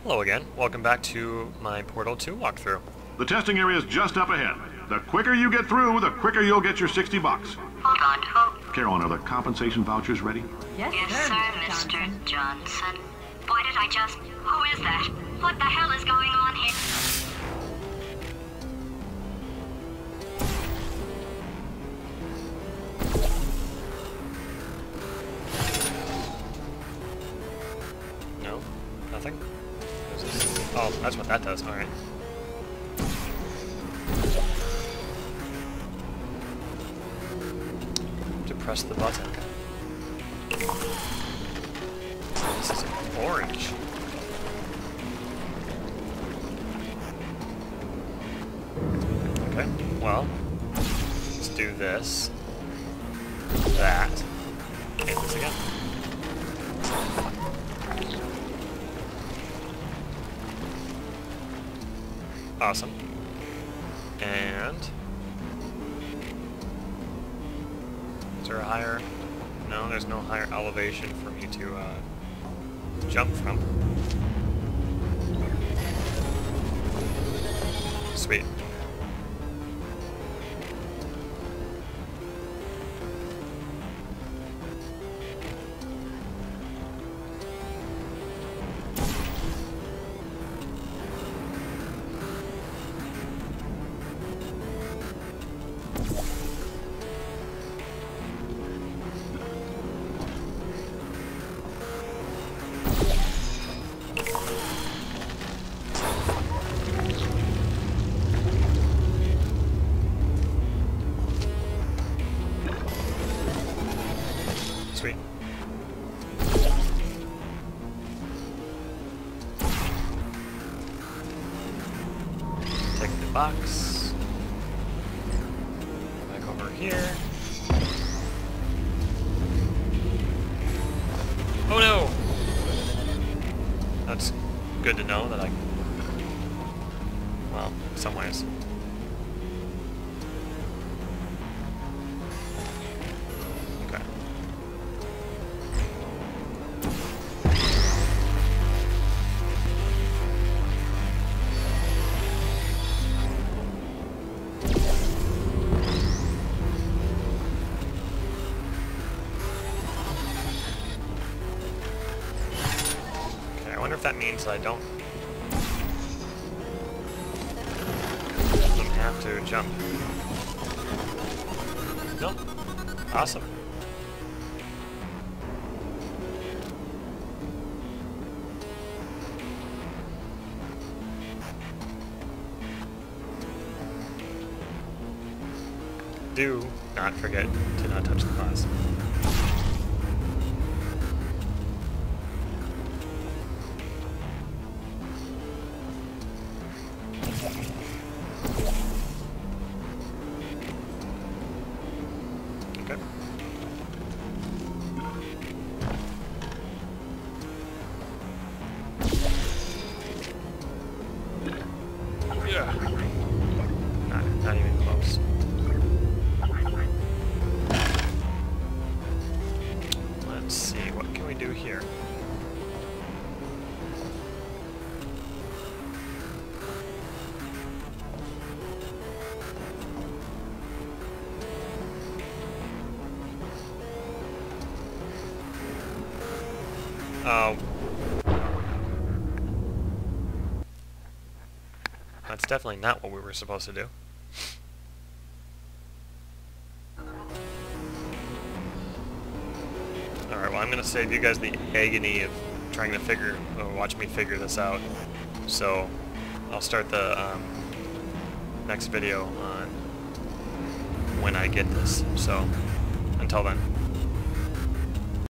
Hello again. Welcome back to my Portal 2 walkthrough. The testing area is just up ahead. The quicker you get through, the quicker you'll get your 60 bucks. Hold on, hold. Carolyn, are the compensation vouchers ready? Yes, sir, Mr. Johnson. Why did I just... Who is that? What the hell is going on here? No? Nothing? Oh, that's what that does. Alright. To press the button. This is orange. Okay, well, let's do this, that, and this again. Awesome. And is there a higher? No, there's no higher elevation for me to jump from. Sweet. Sweet. Take the box. Go back over here. Oh no! That's good to know that I... Well, some ways. Okay. I wonder if that means I don't have to jump. Nope. Awesome. Do not forget to not touch the glass. Okay. Yeah. Not even close. Let's see, what can we do here? Oh. That's definitely not what we were supposed to do. Alright, well I'm gonna save you guys the agony of trying to watch me figure this out. So, I'll start the next video on when I get this. So, until then.